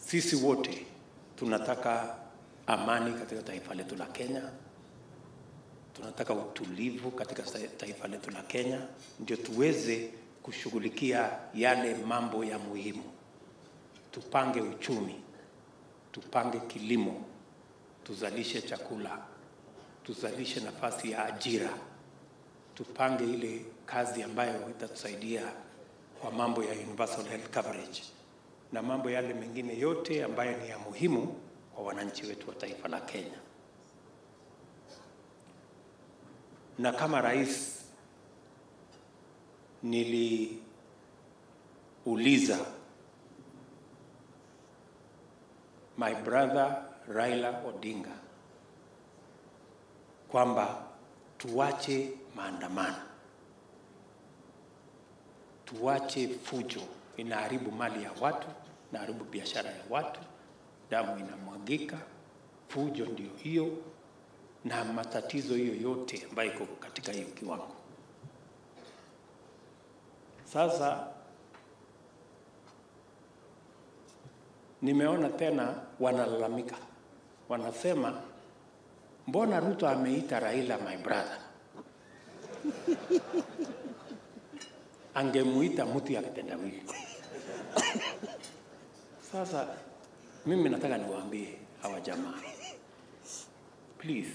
Sisi wote tunataka amani katika taifa letu la Kenya. Tunataka utulivu katika taifa letu la Kenya, ndio tuweze kushughulikia yale mambo ya muhimu. Tupange uchumi, tupange kilimo, tuzalishe chakula, tuzalishe nafasi ya ajira, tupange ile kazi ambayo itatusaidia kwa mambo ya universal health coverage na mambo yale mengine yote ambayo ni ya muhimu kwa wananchi wetu wa taifa la Kenya. Na kama rais niliuliza my brother Raila Odinga kwamba tuache maandamano, tuache fujo, inaharibu mali ya watu, inaharibu biashara ya watu, damu inamwagika, fujo ndio hiyo, na matatizo hiyo yote ambayo iko katika hiyo kiwango. Sasa nimeona tena wanalalamika, wanasema mbona Ruto ameita Raila my brother? Angemuita mtu ya kitendawili. Sasa mimi nataka niwaambie hawa jamaa, please,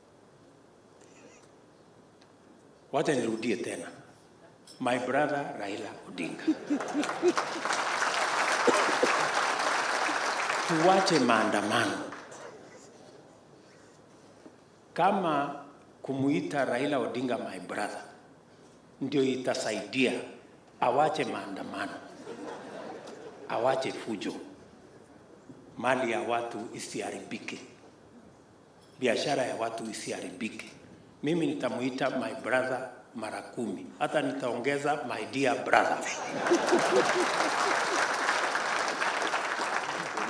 wacha nirudie tena, my brother Raila Odinga. Tuache maandamano. Kama kumuita Raila Odinga my brother ndio itasaidia, awache maandamano, awache fujo, mali ya watu isiharibike, biashara ya watu isiharibike. Mimi nitamuita my brother mara 10, hata nitaongeza my dear brother.